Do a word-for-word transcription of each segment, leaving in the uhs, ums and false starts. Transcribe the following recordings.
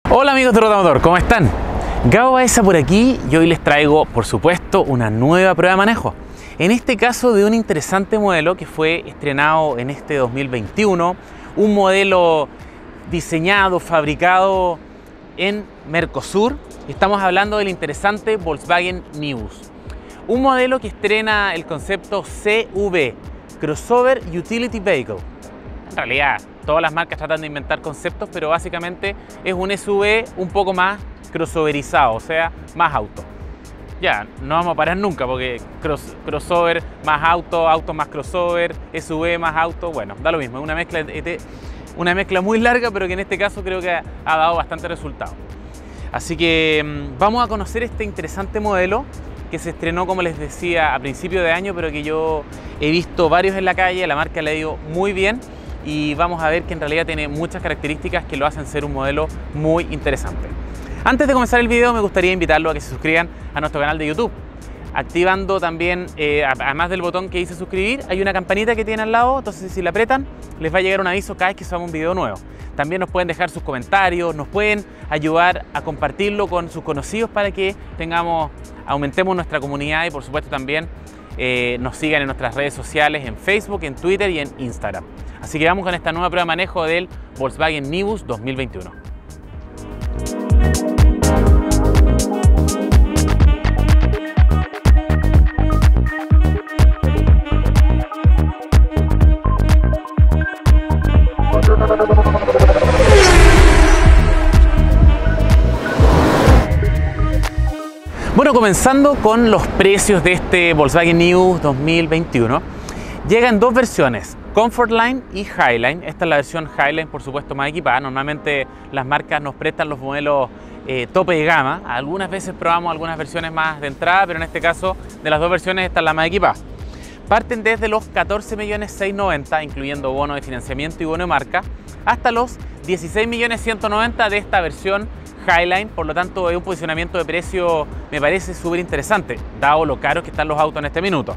Hola amigos de Rotamotor, ¿cómo están? Gabo Baeza por aquí y hoy les traigo, por supuesto, una nueva prueba de manejo. En este caso de un interesante modelo que fue estrenado en este dos mil veintiuno, un modelo diseñado, fabricado en Mercosur. Estamos hablando del interesante Volkswagen Nibus. Un modelo que estrena el concepto C V, Crossover Utility Vehicle. En realidad, todas las marcas tratan de inventar conceptos, pero básicamente es un S U V un poco más crossoverizado, o sea, más auto. Ya, no vamos a parar nunca porque cross, crossover más auto, auto más crossover, S U V más auto, bueno, da lo mismo, es una mezcla, de, una mezcla muy larga, pero que en este caso creo que ha, ha dado bastante resultado. Así que mmm, vamos a conocer este interesante modelo que se estrenó, como les decía, a principio de año, pero que yo he visto varios en la calle, la marca le ha ido muy bien. Y vamos a ver que en realidad tiene muchas características que lo hacen ser un modelo muy interesante. Antes de comenzar el video me gustaría invitarlos a que se suscriban a nuestro canal de YouTube, activando también, eh, además del botón que dice suscribir, hay una campanita que tiene al lado, entonces si la apretan les va a llegar un aviso cada vez que subamos un video nuevo. También nos pueden dejar sus comentarios, nos pueden ayudar a compartirlo con sus conocidos para que tengamos, aumentemos nuestra comunidad y por supuesto también eh, nos sigan en nuestras redes sociales, en Facebook, en Twitter y en Instagram. Así que vamos con esta nueva prueba de manejo del Volkswagen Nibus dos mil veintiuno. Bueno, comenzando con los precios de este Volkswagen Nibus dos mil veintiuno. Llegan dos versiones, Comfortline y Highline. Esta es la versión Highline, por supuesto, más equipada. Normalmente las marcas nos prestan los modelos eh, tope de gama. Algunas veces probamos algunas versiones más de entrada, pero en este caso, de las dos versiones, esta es la más equipada. Parten desde los catorce millones seiscientos noventa, incluyendo bono de financiamiento y bono de marca, hasta los dieciséis millones ciento noventa de esta versión Highline. Por lo tanto, es un posicionamiento de precio, me parece súper interesante, dado lo caros que están los autos en este minuto.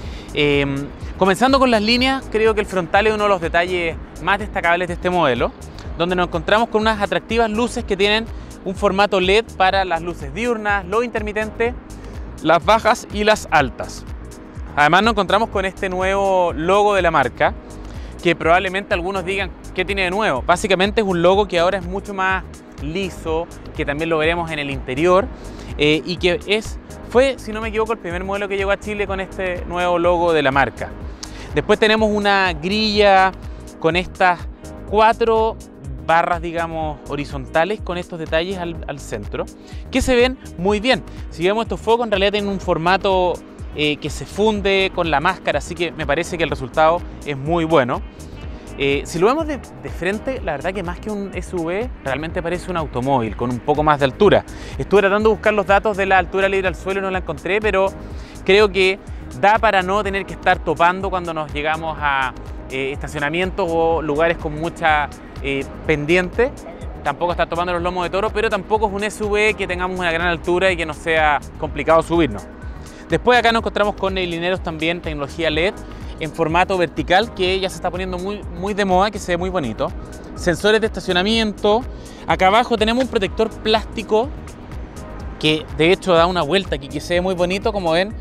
Eh, comenzando con las líneas, creo que el frontal es uno de los detalles más destacables de este modelo, donde nos encontramos con unas atractivas luces que tienen un formato L E D para las luces diurnas, los intermitentes, las bajas y las altas. Además nos encontramos con este nuevo logo de la marca, que probablemente algunos digan, ¿qué tiene de nuevo? Básicamente es un logo que ahora es mucho más liso, que también lo veremos en el interior, eh, y que es, fue, si no me equivoco, el primer modelo que llegó a Chile con este nuevo logo de la marca. Después tenemos una grilla con estas cuatro barras, digamos, horizontales con estos detalles al, al centro, que se ven muy bien. Si vemos estos focos, en realidad tienen un formato eh, que se funde con la máscara, así que me parece que el resultado es muy bueno. Eh, si lo vemos de, de frente, la verdad que más que un S U V, realmente parece un automóvil con un poco más de altura. Estuve tratando de buscar los datos de la altura libre al suelo y no la encontré, pero creo que da para no tener que estar topando cuando nos llegamos a eh, estacionamientos o lugares con mucha eh, pendiente. Tampoco está topando los lomos de toro, pero tampoco es un S U V que tengamos una gran altura y que nos sea complicado subirnos. Después acá nos encontramos con neblineros también, tecnología L E D, en formato vertical, que ya se está poniendo muy, muy de moda, que se ve muy bonito. Sensores de estacionamiento. Acá abajo tenemos un protector plástico que de hecho da una vuelta aquí, que se ve muy bonito, como ven,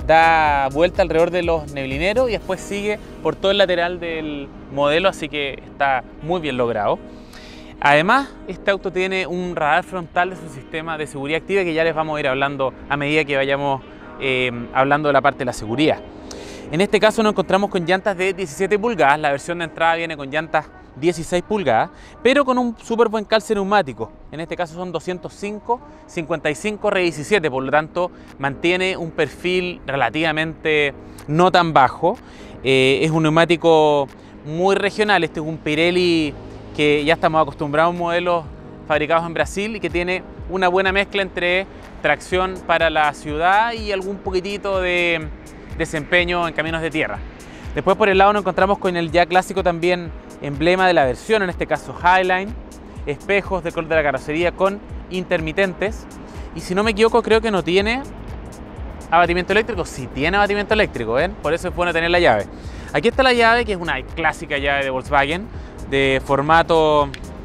da vuelta alrededor de los neblineros y después sigue por todo el lateral del modelo, así que está muy bien logrado. Además, este auto tiene un radar frontal de su sistema de seguridad activa, que ya les vamos a ir hablando a medida que vayamos eh, hablando de la parte de la seguridad. En este caso nos encontramos con llantas de diecisiete pulgadas, la versión de entrada viene con llantas dieciséis pulgadas, pero con un súper buen calce neumático. En este caso son doscientos cinco, cincuenta y cinco R diecisiete, por lo tanto mantiene un perfil relativamente no tan bajo. Eh, es un neumático muy regional, este es un Pirelli que ya estamos acostumbrados a modelos fabricados en Brasil y que tiene una buena mezcla entre tracción para la ciudad y algún poquitito de desempeño en caminos de tierra. Después por el lado nos encontramos con el ya clásico también emblema de la versión, en este caso Highline, espejos de color de la carrocería con intermitentes, y si no me equivoco creo que no tiene abatimiento eléctrico. Sí tiene abatimiento eléctrico, ¿ven? Por eso es bueno tener la llave. Aquí está la llave, que es una clásica llave de Volkswagen de formato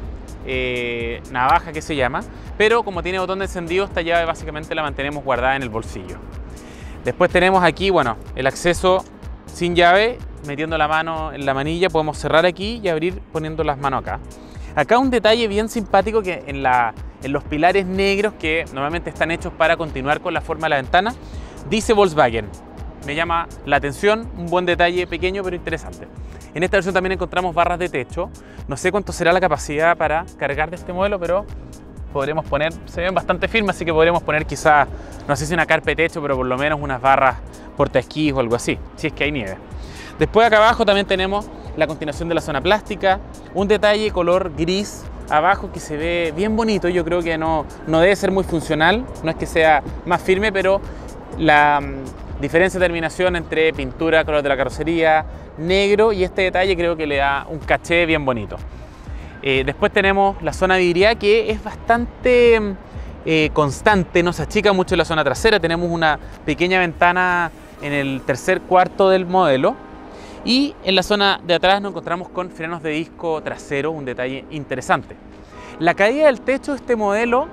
eh, navaja que se llama, pero como tiene botón de encendido, esta llave básicamente la mantenemos guardada en el bolsillo. Después tenemos aquí, bueno, el acceso sin llave, metiendo la mano en la manilla, podemos cerrar aquí y abrir poniendo las manos acá. Acá un detalle bien simpático que en, la, en los pilares negros que normalmente están hechos para continuar con la forma de la ventana, dice Volkswagen. Me llama la atención, un buen detalle pequeño pero interesante. En esta versión también encontramos barras de techo. No sé cuánto será la capacidad para cargar de este modelo, pero podremos poner, se ven bastante firmes, así que podremos poner quizás, no sé si una carpa de techo, pero por lo menos unas barras portaesquís o algo así, si es que hay nieve. Después acá abajo también tenemos la continuación de la zona plástica, un detalle color gris abajo que se ve bien bonito. Yo creo que no, no debe ser muy funcional, no es que sea más firme, pero la um, diferencia de terminación entre pintura, color de la carrocería, negro y este detalle creo que le da un caché bien bonito. Eh, después tenemos la zona vidriada que es bastante eh, constante, no se achica mucho la zona trasera, tenemos una pequeña ventana en el tercer cuarto del modelo. Y en la zona de atrás nos encontramos con frenos de disco trasero, un detalle interesante. La caída del techo de este modelo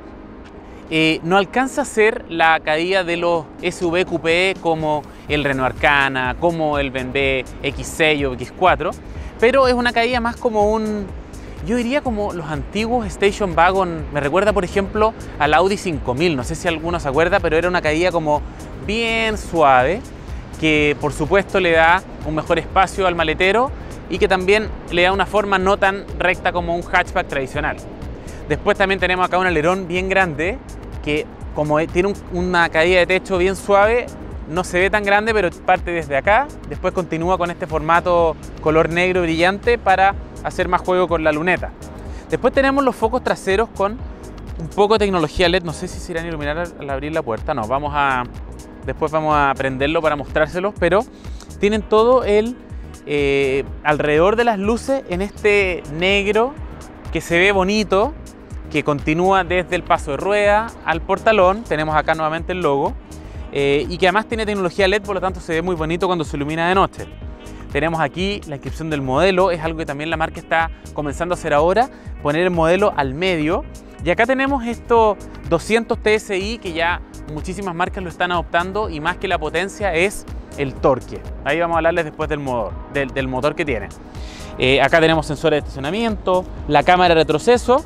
eh, no alcanza a ser la caída de los S U V coupé como el Renault Arcana, como el B M W X seis o X cuatro, pero es una caída más como un, yo diría como los antiguos Station Wagon. Me recuerda por ejemplo al Audi cinco mil, no sé si alguno se acuerda, pero era una caída como bien suave, que por supuesto le da un mejor espacio al maletero y que también le da una forma no tan recta como un hatchback tradicional. Después también tenemos acá un alerón bien grande que como tiene un, una caída de techo bien suave, no se ve tan grande, pero parte desde acá, después continúa con este formato color negro brillante para hacer más juego con la luneta. Después tenemos los focos traseros con un poco de tecnología L E D, no sé si se irán a iluminar al, al abrir la puerta, no, vamos a... Después vamos a prenderlo para mostrárselos, pero tienen todo el eh, alrededor de las luces en este negro que se ve bonito, que continúa desde el paso de rueda al portalón. Tenemos acá nuevamente el logo eh, y que además tiene tecnología L E D, por lo tanto se ve muy bonito cuando se ilumina de noche. Tenemos aquí la inscripción del modelo, es algo que también la marca está comenzando a hacer ahora, poner el modelo al medio. Y acá tenemos estos doscientos T S I que ya muchísimas marcas lo están adoptando, y más que la potencia es el torque. Ahí vamos a hablarles después del motor, del, del motor que tiene. Eh, acá tenemos sensores de estacionamiento, la cámara de retroceso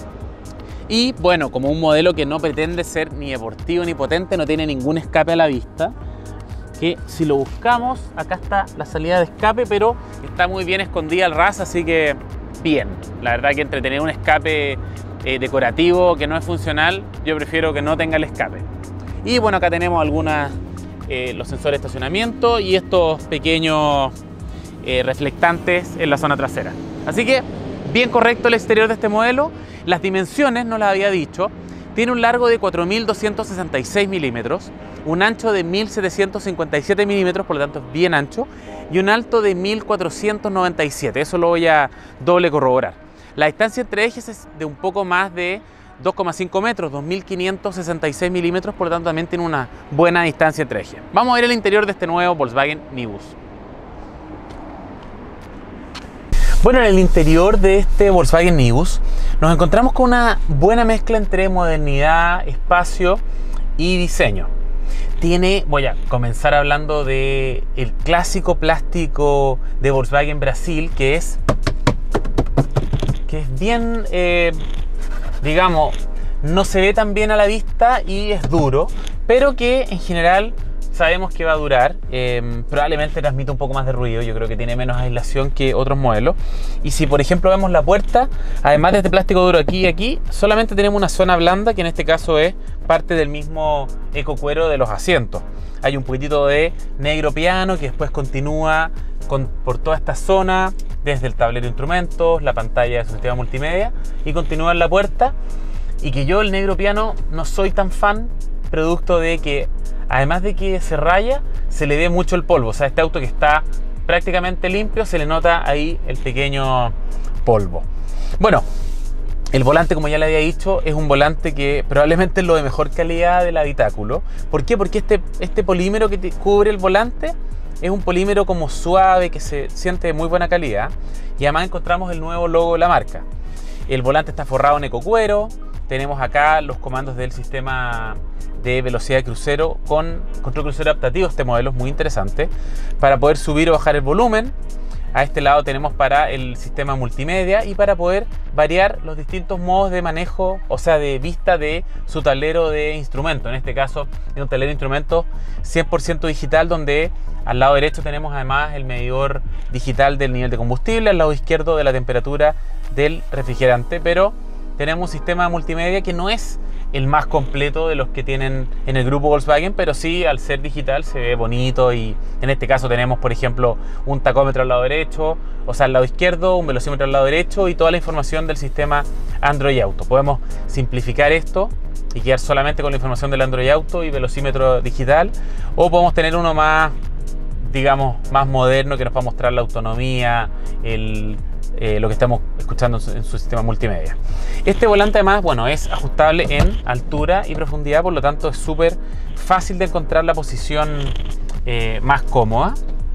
y bueno, como un modelo que no pretende ser ni deportivo ni potente, no tiene ningún escape a la vista. Que si lo buscamos, acá está la salida de escape, pero está muy bien escondida al ras, así que bien. La verdad que entre tener un escape eh, decorativo que no es funcional, yo prefiero que no tenga el escape. Y bueno, acá tenemos algunas, eh, los sensores de estacionamiento y estos pequeños eh, reflectantes en la zona trasera. Así que bien correcto el exterior de este modelo. Las dimensiones, no las había dicho, tiene un largo de cuatro mil doscientos sesenta y seis milímetros, un ancho de mil setecientos cincuenta y siete milímetros, por lo tanto es bien ancho, y un alto de mil cuatrocientos noventa y siete, eso lo voy a doble corroborar. La distancia entre ejes es de un poco más de dos coma cinco metros, dos mil quinientos sesenta y seis milímetros, por lo tanto también tiene una buena distancia entre ejes. Vamos a ver el interior de este nuevo Volkswagen Nibus. Bueno, en el interior de este Volkswagen Nibus nos encontramos con una buena mezcla entre modernidad, espacio y diseño. Tiene, voy a comenzar hablando de el clásico plástico de Volkswagen Brasil, que es, que es bien, eh, digamos, no se ve tan bien a la vista y es duro, pero que en general sabemos que va a durar. Eh, probablemente transmite un poco más de ruido, yo creo que tiene menos aislación que otros modelos. Y si por ejemplo vemos la puerta, además de este plástico duro aquí y aquí, solamente tenemos una zona blanda que en este caso es parte del mismo ecocuero de los asientos. Hay un poquitito de negro piano que después continúa con, por toda esta zona, desde el tablero de instrumentos, la pantalla de su sistema multimedia, y continúa en la puerta. Y que yo el negro piano no soy tan fan, producto de que además de que se raya, se le ve mucho el polvo. O sea, este auto que está prácticamente limpio, se le nota ahí el pequeño polvo. Bueno, el volante, como ya le había dicho, es un volante que probablemente es lo de mejor calidad del habitáculo. ¿Por qué? Porque este, este polímero que te cubre el volante es un polímero como suave, que se siente de muy buena calidad. Y además encontramos el nuevo logo de la marca. El volante está forrado en ecocuero. Tenemos acá los comandos del sistema de velocidad de crucero con control crucero adaptativo. Este modelo es muy interesante para poder subir o bajar el volumen. A este lado tenemos para el sistema multimedia y para poder variar los distintos modos de manejo, o sea, de vista de su tablero de instrumento. En este caso es un tablero de instrumentos cien por ciento digital, donde al lado derecho tenemos además el medidor digital del nivel de combustible, al lado izquierdo de la temperatura del refrigerante, pero tenemos un sistema multimedia que no es el más completo de los que tienen en el grupo Volkswagen, pero sí, al ser digital se ve bonito. Y en este caso tenemos, por ejemplo, un tacómetro al lado derecho, o sea, al lado izquierdo, un velocímetro al lado derecho y toda la información del sistema Android Auto. Podemos simplificar esto y quedar solamente con la información del Android Auto y velocímetro digital, o podemos tener uno más, digamos, más moderno, que nos va a mostrar la autonomía, el Eh, lo que estamos escuchando en su, en su sistema multimedia. Este volante además, bueno, es ajustable en altura y profundidad, por lo tanto es súper fácil de encontrar la posición eh, más cómoda.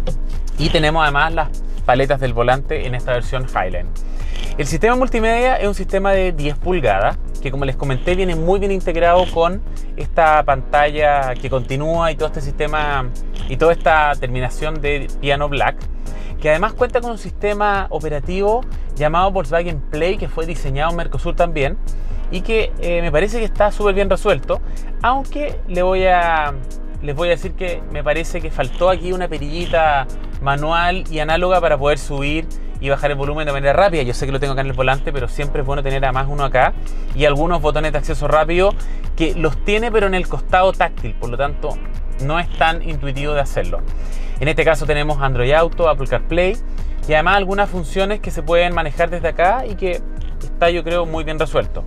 Y tenemos además las paletas del volante en esta versión Highline. El sistema multimedia es un sistema de diez pulgadas que, como les comenté, viene muy bien integrado con esta pantalla que continúa y todo este sistema y toda esta terminación de piano black, que además cuenta con un sistema operativo llamado Volkswagen Play, que fue diseñado en Mercosur también y que eh, me parece que está súper bien resuelto, aunque le voy a, les voy a decir que me parece que faltó aquí una perillita manual y análoga para poder subir y bajar el volumen de manera rápida. Yo sé que lo tengo acá en el volante, pero siempre es bueno tener además uno acá, y algunos botones de acceso rápido que los tiene pero en el costado táctil, por lo tanto no es tan intuitivo de hacerlo. En este caso tenemos Android Auto, Apple CarPlay y además algunas funciones que se pueden manejar desde acá y que está, yo creo, muy bien resuelto.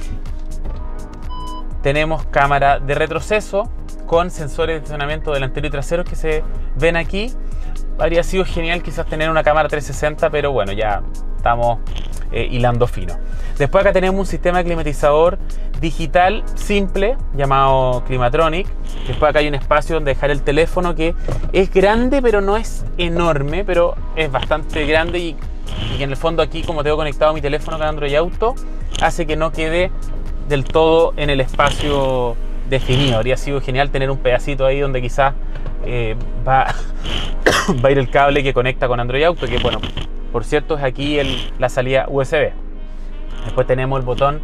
Tenemos cámara de retroceso con sensores de estacionamiento delantero y trasero que se ven aquí. Habría sido genial quizás tener una cámara trescientos sesenta, pero bueno, ya estamos eh, hilando fino. Después acá tenemos un sistema de climatizador digital simple llamado Climatronic. Después acá hay un espacio donde dejar el teléfono, que es grande pero no es enorme, pero es bastante grande, y, y en el fondo aquí, como tengo conectado mi teléfono con Android Auto, hace que no quede del todo en el espacio definido. Habría sido genial tener un pedacito ahí donde quizás eh, va, va a ir el cable que conecta con Android Auto, que bueno, por cierto es aquí el, la salida U S B. Después tenemos el botón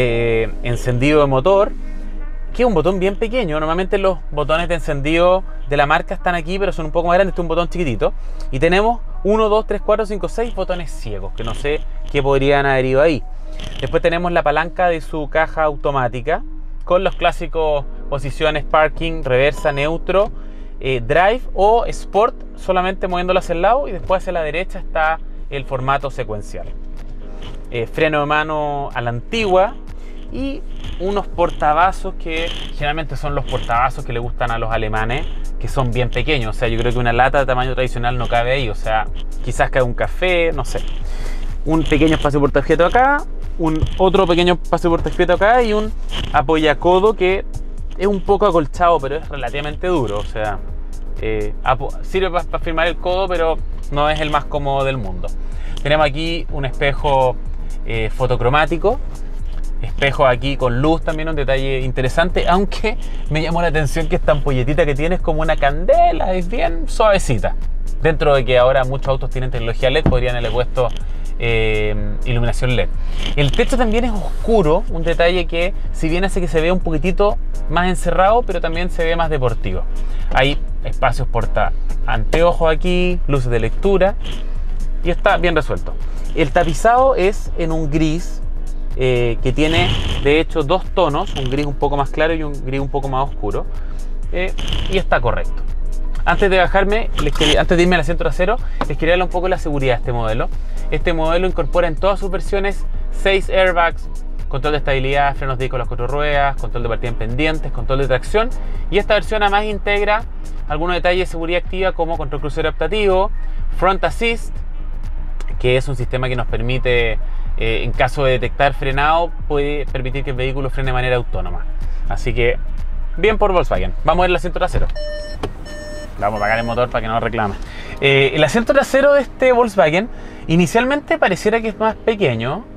de encendido de motor, que es un botón bien pequeño. Normalmente los botones de encendido de la marca están aquí, pero son un poco más grandes. Este es un botón chiquitito. Y tenemos uno, dos, tres, cuatro, cinco, seis botones ciegos, que no sé qué podrían haber ido ahí. Después tenemos la palanca de su caja automática, con los clásicos posiciones parking, reversa, neutro, eh, drive o sport, solamente moviéndolo hacia el lado, y después hacia la derecha está el formato secuencial. Eh, freno de mano a la antigua y unos portavasos que generalmente son los portavasos que le gustan a los alemanes, que son bien pequeños. O sea, yo creo que una lata de tamaño tradicional no cabe ahí. O sea, quizás cabe un café, no sé. Un pequeño espacio portaobjeto acá, un otro pequeño espacio portaobjeto acá y un apoyacodo que es un poco acolchado, pero es relativamente duro. O sea, eh, sirve para pa firmar el codo, pero no es el más cómodo del mundo. Tenemos aquí un espejo eh, fotocromático, espejo aquí con luz, también un detalle interesante, aunque me llamó la atención que esta ampolletita que tiene es como una candela, es bien suavecita. Dentro de que ahora muchos autos tienen tecnología L E D, podrían haberle puesto eh, iluminación L E D. El techo también es oscuro, un detalle que si bien hace que se vea un poquitito más encerrado, pero también se ve más deportivo. Hay espacios porta anteojos aquí, luces de lectura, y está bien resuelto. El tapizado es en un gris eh, que tiene de hecho dos tonos, un gris un poco más claro y un gris un poco más oscuro, eh, y está correcto. Antes de bajarme, les quería, antes de irme al asiento trasero, les quería hablar un poco de la seguridad de este modelo. Este modelo incorpora en todas sus versiones seis airbags, control de estabilidad, frenos de disco con las cuatro ruedas, control de partida en pendientes, control de tracción, y esta versión además integra algunos detalles de seguridad activa como control crucero adaptativo, front assist, que es un sistema que nos permite, eh, en caso de detectar frenado, puede permitir que el vehículo frene de manera autónoma. Así que, bien por Volkswagen. Vamos a ver el asiento trasero. Vamos a apagar el motor para que no reclame. Eh, el asiento trasero de este Volkswagen inicialmente pareciera que es más pequeño,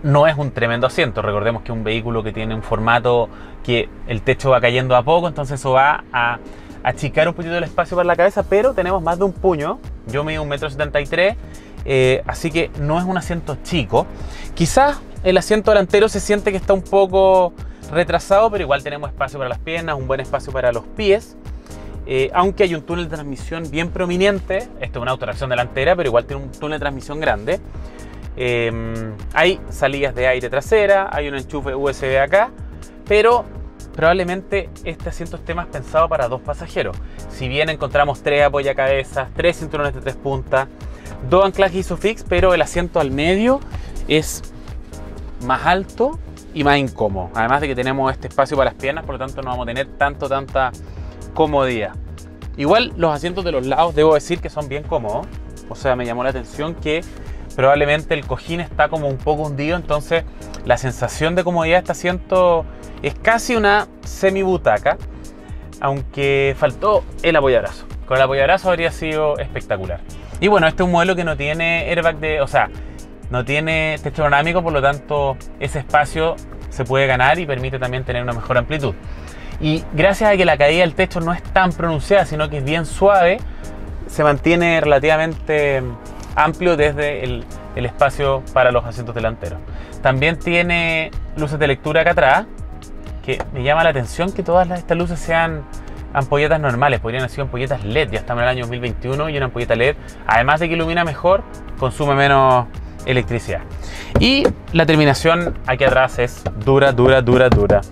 no es un tremendo asiento. Recordemos que es un vehículo que tiene un formato que el techo va cayendo a poco, entonces eso va a achicar un poquito el espacio para la cabeza, pero tenemos más de un puño. Yo mido un metro setenta y tres, eh, así que no es un asiento chico. Quizás el asiento delantero se siente que está un poco retrasado, pero igual tenemos espacio para las piernas, un buen espacio para los pies. Eh, aunque hay un túnel de transmisión bien prominente. Esto es una autotracción delantera, pero igual tiene un túnel de transmisión grande. Eh, hay salidas de aire trasera, hay un enchufe U S B acá, pero probablemente este asiento esté más pensado para dos pasajeros. Si bien encontramos tres apoyacabezas, tres cinturones de tres puntas, dos anclajes ISOFIX, pero el asiento al medio es más alto y más incómodo. Además de que tenemos este espacio para las piernas, por lo tanto no vamos a tener tanto, tanta comodidad. Igual los asientos de los lados debo decir que son bien cómodos. O sea, me llamó la atención que probablemente el cojín está como un poco hundido, entonces la sensación de comodidad de este asiento es casi una semi butaca, aunque faltó el apoyabrazo. Con el apoyabrazo habría sido espectacular. Y bueno, este es un modelo que no tiene airbag de, o sea, no tiene techo panorámico, por lo tanto ese espacio se puede ganar y permite también tener una mejor amplitud. Y gracias a que la caída del techo no es tan pronunciada, sino que es bien suave, se mantiene relativamente amplio desde el, el espacio para los asientos delanteros. También tiene luces de lectura acá atrás, que me llama la atención que todas las, estas luces sean ampolletas normales. Podrían haber sido ampolletas L E D, ya estamos en el año dos mil veintiuno y una ampolleta L E D, además de que ilumina mejor, consume menos electricidad. Y la terminación aquí atrás es dura, dura, dura, dura.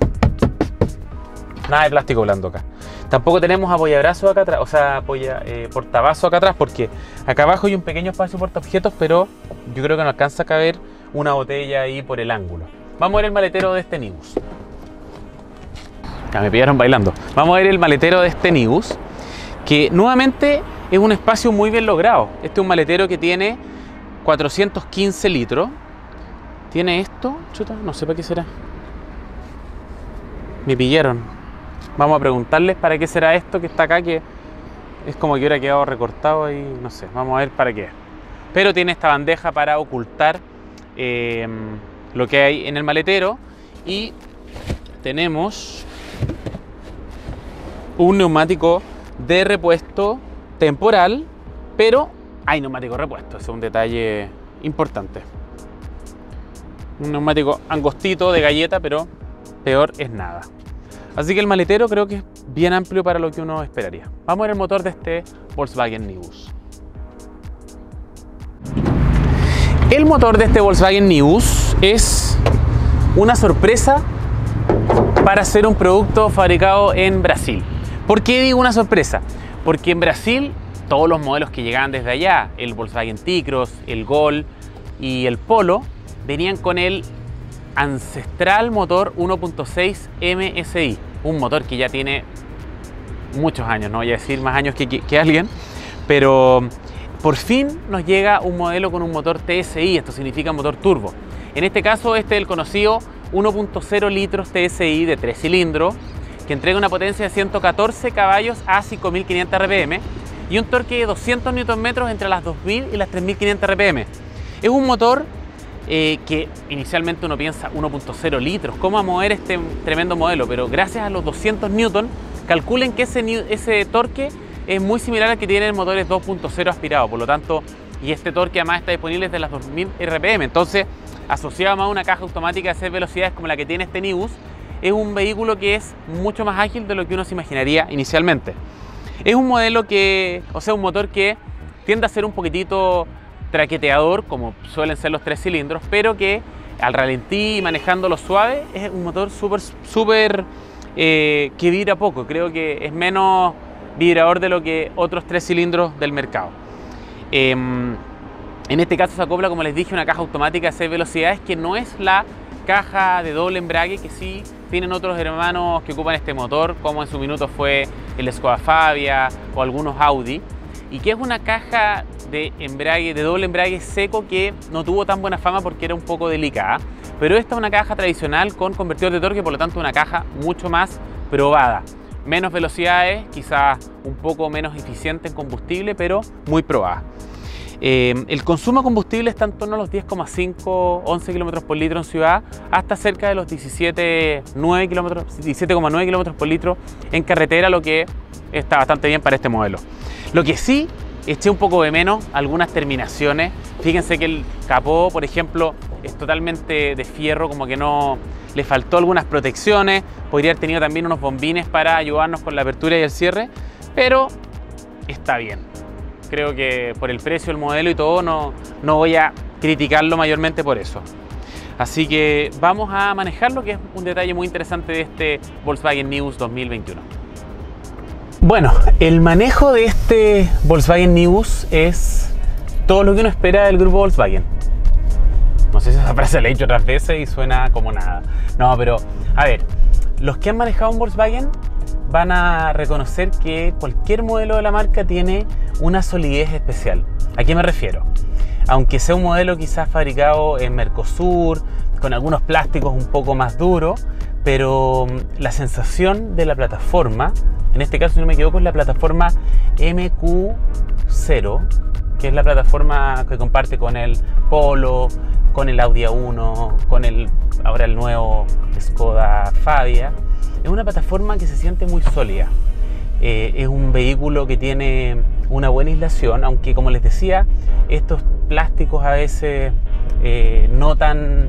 Nada de plástico blando acá. Tampoco tenemos apoyabrazos acá atrás, o sea, apoya, eh, portabazo acá atrás, porque acá abajo hay un pequeño espacio portaobjetos, pero yo creo que no alcanza a caber una botella ahí por el ángulo. Vamos a ver el maletero de este Nibus. Ya me pillaron bailando. Vamos a ver el maletero de este Nibus, que nuevamente es un espacio muy bien logrado. Este es un maletero que tiene cuatrocientos quince litros. Tiene esto, chuta, no sé para qué será. Me pillaron. Vamos a preguntarles para qué será esto que está acá, que es como que hubiera quedado recortado y no sé, vamos a ver para qué. Pero tiene esta bandeja para ocultar eh, lo que hay en el maletero, y tenemos un neumático de repuesto temporal, pero hay neumático repuesto, ese es un detalle importante. Un neumático angostito de galleta, pero peor es nada. Así que el maletero creo que es bien amplio para lo que uno esperaría. Vamos a ver el motor de este Volkswagen Nibus. El motor de este Volkswagen Nibus es una sorpresa para ser un producto fabricado en Brasil. ¿Por qué digo una sorpresa? Porque en Brasil todos los modelos que llegaban desde allá, el Volkswagen T-Cross, el Gol y el Polo, venían con el ancestral motor uno punto seis M S I, un motor que ya tiene muchos años, no voy a decir más años que, que, que alguien, pero por fin nos llega un modelo con un motor T S I, esto significa motor turbo. En este caso este es el conocido uno punto cero litros T S I de tres cilindros, que entrega una potencia de ciento catorce caballos a cinco mil quinientos R P M y un torque de doscientos newton metros entre las dos mil y las tres mil quinientos R P M. Es un motor Eh, que inicialmente uno piensa uno punto cero litros, ¿cómo va a mover este tremendo modelo? Pero gracias a los doscientos newton, calculen que ese, ese torque es muy similar al que tienen motores dos punto cero aspirados, por lo tanto, y este torque además está disponible desde las dos mil R P M, entonces, asociado a una caja automática de seis velocidades como la que tiene este Nibus, es un vehículo que es mucho más ágil de lo que uno se imaginaría inicialmente. Es un modelo que, o sea, un motor que tiende a ser un poquitito traqueteador, como suelen ser los tres cilindros, pero que al ralentí y manejándolo suave es un motor súper, súper eh, que vibra poco. Creo que es menos vibrador de lo que otros tres cilindros del mercado. Eh, en este caso se acopla, como les dije, una caja automática de seis velocidades, que no es la caja de doble embrague que sí tienen otros hermanos que ocupan este motor, como en su minuto fue el Skoda Fabia o algunos Audi, y que es una caja de embrague, de doble embrague seco, que no tuvo tan buena fama porque era un poco delicada, pero esta es una caja tradicional con convertidor de torque, por lo tanto una caja mucho más probada, menos velocidades, quizás un poco menos eficiente en combustible, pero muy probada. Eh, el consumo de combustible está en torno a los diez coma cinco, once kilómetros por litro en ciudad, hasta cerca de los diecisiete coma nueve kilómetros por litro en carretera, lo que está bastante bien para este modelo. Lo que sí, eché un poco de menos algunas terminaciones. Fíjense que el capó, por ejemplo, es totalmente de fierro, como que no le faltó algunas protecciones. Podría haber tenido también unos bombines para ayudarnos con la apertura y el cierre, pero está bien. Creo que por el precio del modelo y todo no, no voy a criticarlo mayormente por eso. Así que vamos a manejarlo, que es un detalle muy interesante de este Volkswagen Nivus dos mil veintiuno. Bueno, el manejo de este Volkswagen Nivus es todo lo que uno espera del grupo Volkswagen. No sé si esa frase la he dicho otras veces y suena como nada. No, pero a ver, los que han manejado un Volkswagen van a reconocer que cualquier modelo de la marca tiene una solidez especial. ¿A qué me refiero? Aunque sea un modelo quizás fabricado en Mercosur, con algunos plásticos un poco más duros, pero la sensación de la plataforma, en este caso si no me equivoco es la plataforma M Q cero, que es la plataforma que comparte con el Polo, con el Audi A uno, con el ahora el nuevo Skoda Fabia. Es una plataforma que se siente muy sólida. Eh, es un vehículo que tiene una buena aislación, aunque como les decía, estos plásticos a veces eh, no, tan,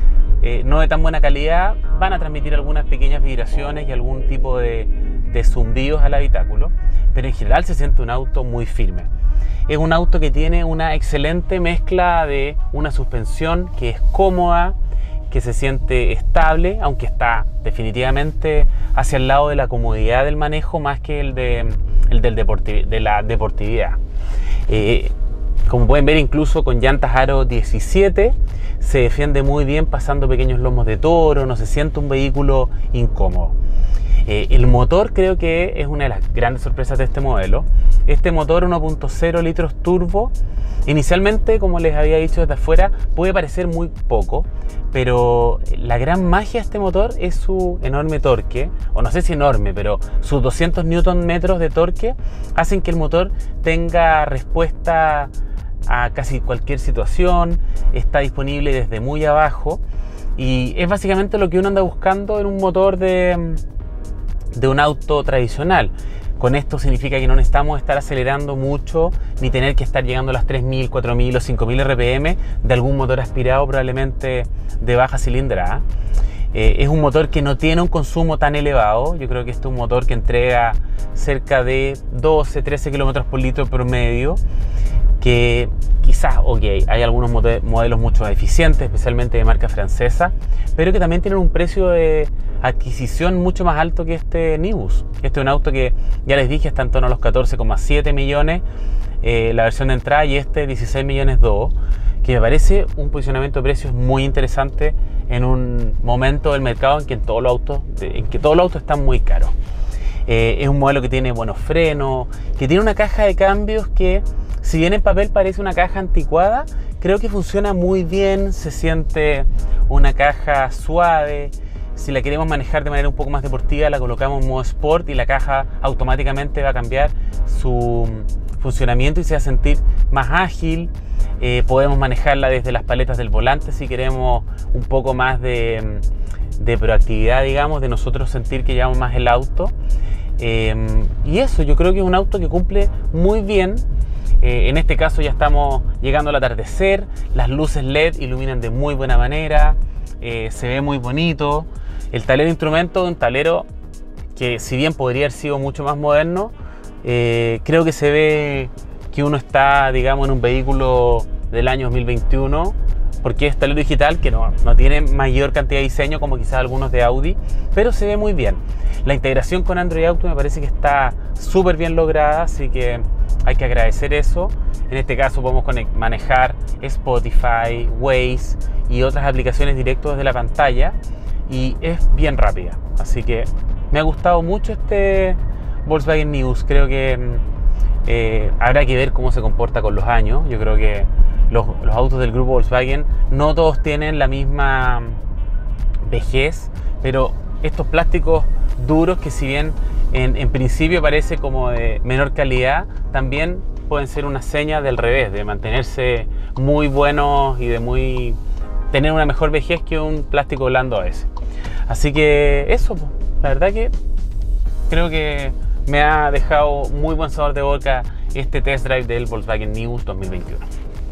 eh, no de tan buena calidad van a transmitir algunas pequeñas vibraciones y algún tipo de, de zumbidos al habitáculo, pero en general se siente un auto muy firme. Es un auto que tiene una excelente mezcla de una suspensión que es cómoda, que se siente estable, aunque está definitivamente hacia el lado de la comodidad del manejo más que el de, el del deporti de la deportividad. Eh, como pueden ver, incluso con llantas aro diecisiete se defiende muy bien pasando pequeños lomos de toro, no se siente un vehículo incómodo. Eh, el motor creo que es una de las grandes sorpresas de este modelo. Este motor uno punto cero litros turbo, inicialmente, como les había dicho desde afuera, puede parecer muy poco, pero la gran magia de este motor es su enorme torque, o no sé si enorme, pero sus doscientos newton metros de torque hacen que el motor tenga respuesta a casi cualquier situación, está disponible desde muy abajo y es básicamente lo que uno anda buscando en un motor de, de un auto tradicional. Con esto significa que no necesitamos estar acelerando mucho ni tener que estar llegando a las tres mil, cuatro mil o cinco mil R P M de algún motor aspirado probablemente de baja cilindrada. Eh, es un motor que no tiene un consumo tan elevado. Yo creo que este es un motor que entrega cerca de doce, trece kilómetros por litro promedio, que quizás, ok, hay algunos modelos mucho más eficientes, especialmente de marca francesa, pero que también tienen un precio de adquisición mucho más alto que este Nivus. Este es un auto que, ya les dije, está en torno a los catorce coma siete millones, eh, la versión de entrada, y este dieciséis millones dos, que me parece un posicionamiento de precios muy interesante en un momento del mercado en que todos los autos, en que todos los autos están muy caros. Eh, es un modelo que tiene buenos frenos, que tiene una caja de cambios que, si bien en papel parece una caja anticuada, creo que funciona muy bien, se siente una caja suave. Si la queremos manejar de manera un poco más deportiva, la colocamos en modo Sport y la caja automáticamente va a cambiar su funcionamiento y se va a sentir más ágil. Eh, podemos manejarla desde las paletas del volante si queremos un poco más de, de proactividad, digamos, de nosotros sentir que llevamos más el auto. Eh, y eso, yo creo que es un auto que cumple muy bien. Eh, en este caso ya estamos llegando al atardecer, las luces L E D iluminan de muy buena manera, eh, se ve muy bonito. El tablero de instrumentos, un tablero que, si bien podría haber sido mucho más moderno, eh, creo que se ve que uno está, digamos, en un vehículo del año dos mil veintiuno, porque es tablero digital que no, no tiene mayor cantidad de diseño como quizás algunos de Audi, pero se ve muy bien. La integración con Android Auto me parece que está súper bien lograda, así que hay que agradecer eso. En este caso podemos manejar Spotify, Waze y otras aplicaciones directas desde la pantalla, y es bien rápida. Así que me ha gustado mucho este Volkswagen Nivus. Creo que eh, habrá que ver cómo se comporta con los años. Yo creo que los, los autos del grupo Volkswagen no todos tienen la misma vejez, pero estos plásticos duros, que si bien en, en principio parece como de menor calidad, también pueden ser una seña del revés, de mantenerse muy buenos y de muy tener una mejor vejez que un plástico blando a veces. Así que eso, la verdad que creo que me ha dejado muy buen sabor de boca este test drive del Volkswagen Neos dos mil veintiuno.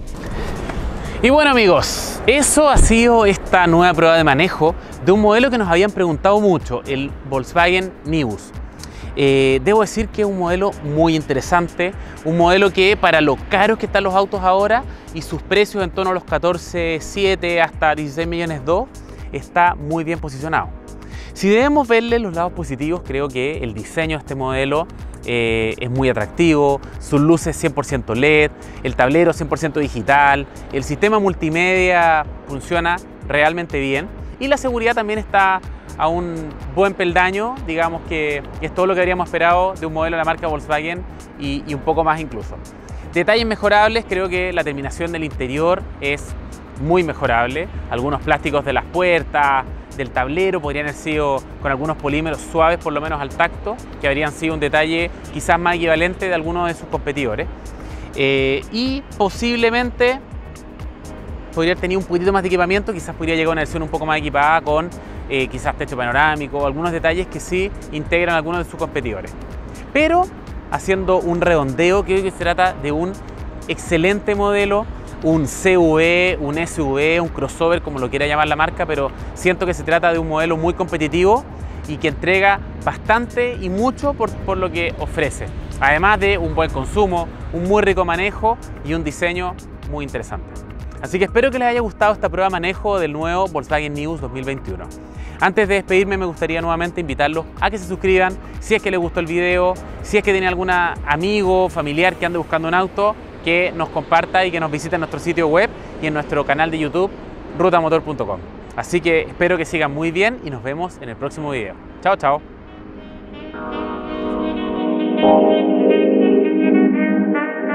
Y bueno amigos, eso ha sido esta nueva prueba de manejo de un modelo que nos habían preguntado mucho, el Volkswagen Neos. Eh, debo decir que es un modelo muy interesante, un modelo que para lo caros que están los autos ahora y sus precios en torno a los catorce siete hasta dieciséis millones dos, está muy bien posicionado. Si debemos verle los lados positivos, creo que el diseño de este modelo eh, es muy atractivo, sus luces cien por ciento L E D, el tablero cien por ciento digital, el sistema multimedia funciona realmente bien y la seguridad también está a un buen peldaño, digamos que es todo lo que habríamos esperado de un modelo de la marca Volkswagen y, y un poco más incluso. Detalles mejorables, creo que la terminación del interior es muy mejorable, algunos plásticos de las puertas, del tablero podrían haber sido con algunos polímeros suaves por lo menos al tacto, que habrían sido un detalle quizás más equivalente de algunos de sus competidores. Eh, y posiblemente podría haber tenido un poquitito más de equipamiento, quizás podría llegar a una versión un poco más equipada con eh, quizás techo panorámico, algunos detalles que sí integran algunos de sus competidores. Pero haciendo un redondeo, creo que se trata de un excelente modelo, un C V, un S U V, un crossover, como lo quiera llamar la marca, pero siento que se trata de un modelo muy competitivo y que entrega bastante y mucho por, por lo que ofrece. Además de un buen consumo, un muy rico manejo y un diseño muy interesante. Así que espero que les haya gustado esta prueba de manejo del nuevo Volkswagen Neos dos mil veintiuno. Antes de despedirme me gustaría nuevamente invitarlos a que se suscriban si es que les gustó el video, si es que tiene algún amigo, familiar que ande buscando un auto, que nos comparta y que nos visite en nuestro sitio web y en nuestro canal de YouTube ruta motor punto com. Así que espero que sigan muy bien y nos vemos en el próximo video. Chao, chao.